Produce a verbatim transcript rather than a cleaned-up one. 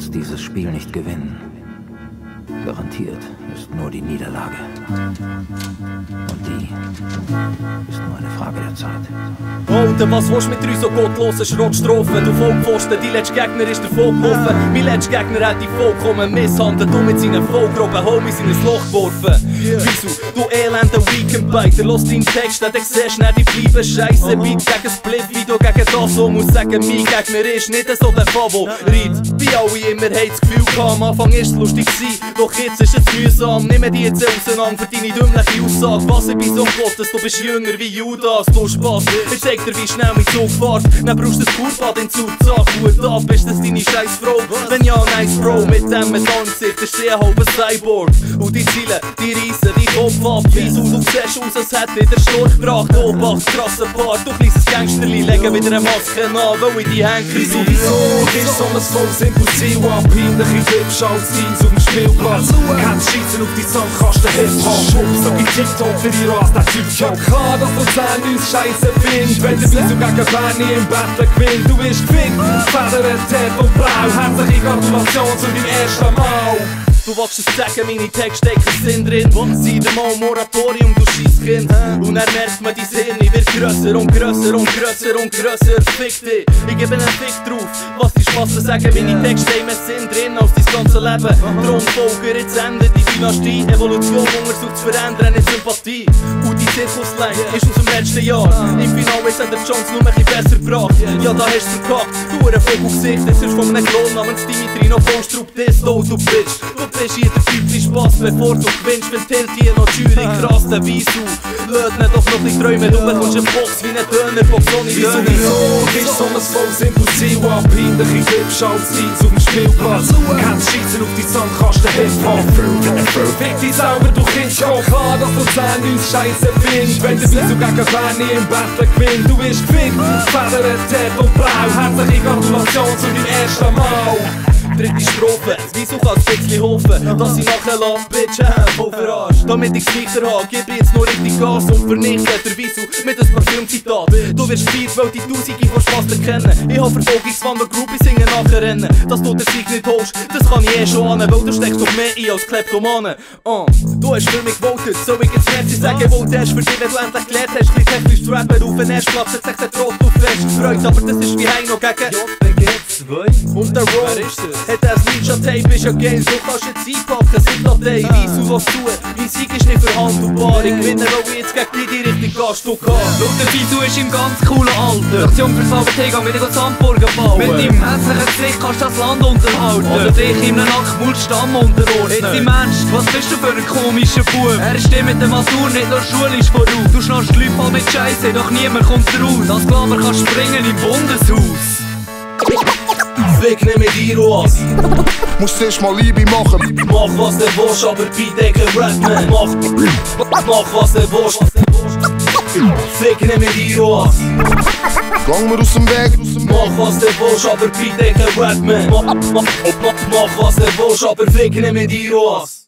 kannst dieses Spiel nicht gewinnen. Garantiert ist nur die Niederlage. Und die ist nur eine Frage der Zeit. Oh, und was willst du mit drei so gottlosen Schrottstrophen? Du Vollpfosten, dein letzter Gegner ist der Vollgelaufen. Mein letzter Gegner hat die vollkommen misshandelt. Du mit seinen vollgroben Homies in ein Loch geworfen. Wieso, du elender Weekendbiter, lass deinen Text, dann siehst du nicht, die bleiben scheisse. Beat gegen Split, wie du gegen das so muss sagen, mein Gegner ist nicht so der Favorit. Wie alle immer haben das Gefühl gehabt, am Anfang ist es lustig gewesen, doch jetzt ist es mühsam. Nimm die jetzt auseinander für deine dümmliche Aussage. Was ich bin so Gottes, du bist jünger wie Judas, du Spaß. Ich zeig dir, wie schnell mein Zug fährt. Dann brauchst du das Kurbad in Zug, sag gut ab, ist das deine scheiß Frau? Wenn ja, nice Bro, mit dem Metallgesicht ist sie ein halber Cyborg. Und die Ziele, die reissen die Kopf ab. Wieso, du siehst aus, als hätte wieder Sturm gebracht. Obacht, krasser Part, du kleines Gangsterli, legen wieder eine Maske an, weil ich die Henker Wieso, wieso, ist so ein volles Impulsiv ab. Hinterche Clips als Seins auf dem Spielplatz. Kannst schießen auf die Sandkasten, Hip-Hop. Schubs, so wie TikTok für die Rast, der Typ schon klar, dass du zehn uns Scheiße findest. Wenn der Wieso gegen Bernie im Battle gewinnt. Du bist gefickt, Federentät und blau. Herzliche Gratulation zu deinem ersten Mal. Du willst es sagen, meine Texte stecken Sinn drin. Seit dem Mal Moratorium, du Scheisskind. Und dann merkt man, dein Hirn wird grösser und grösser und grösser und grösser. Fick dich, ich gebe einen Fick drauf. Was die Spassen sagen, meine Texte haben mehr Sinn drin als dein ganze Leben. Drum Folger, jetzt endet die Dynastie. Evolution, Hunger sucht zu verändern, nicht Sympathie. Und die Zirkusline ist aus dem letzten Jahr. Im Finale ist der Chance nur ein bisschen besser gebracht. Ja, da hast du verkackt, du ein Vogelgesicht. Das ist von einem Klon namens Dimitri noch Vollstrup, das, du, du Bitch. Du bist jeder Typ die Spaß, bevor du gewinnst, wenn Tilt hier noch Jury krass, der Wieso. Lass nicht doch noch ein träumen, du bekommst eine Box wie eine Dönerbox ohne Döner. Wieso, ist so ein volles Impulsiv ab. Hinterche Clips als Seins auf dem Spielplatz. Kannst schießen auf die Sandkasten, Hip-Hop. Fick dich selber, du Kind, schon klar, dass du zehn uns Scheiße findest. Wenn der Wieso gegen Bernie im Battle gewinnt. Du bist gefickt, Federentät und blau. Herzliche Gratulation zu deinem ersten Mal. Dritte Strophe, wieso kann es ein bisschen hoffen, dass ich nachher lasse, Bitch, äh, voll verarscht. Damit ich's leichter habe, gebe ich jetzt nur richtig Gas und vernichte der Wieso mit ein paar Filmzitat. Du wirst gefeiert, weil die Tausende von Spasten kennen. Ich habe Verfolgungswahn, weil Groupies singen nachher rennen. Dass du den Sieg nicht holst, das kann ich eh schon an, weil du steckst doch mehr ein als Kleptomane. Uh, du hast für mich gewotet, soll ich jetzt Merci sagen, wo du hast für dich, wenn du endlich gelernt hast, gleich technisch zu rappen. Auf den Erstplatz hat sich der Trott auf fest gefreut, aber das ist wie Heino gegen J P G zwei. Und der Roll hat das Ninja-Tape, ist ja geil, so kannst du jetzt einpacken, sind Datei, weiss du was tun, mein Sieg ist nicht verhandelbar, ich gewinne, weil ich jetzt gegen die richtige Gaststück habe. Schau, der Wieso ist im ganz coolen Alter. Aktion fürs Sabotage, geh wieder Sandburgen bauen. Mit deinem hässlichen Gesicht kannst du das Land unterhalten. Oder dich in einem Nacktmulstamm unterordnen. Jetzt im Ernst, was bist du für ein komischer Bub? Er ist der mit der Matur, nicht nur schulisch voraus. Du schnarchst die Leute voll mit Scheiße, doch niemand kommt raus. Das Glamour kannst springen im Bundeshaus. Fick, nimm mit dir was. Musst erst mal Liebe machen. Mach was du willst, aber bitte kein Rapman. Mach, mach was du willst. Fick, nimm mit dir was. Gang mir aus dem Weg. Mach was du willst, aber bitte kein Rapman. Mach, mach, mach, mach was du willst, aber fick, nimm mit dir was.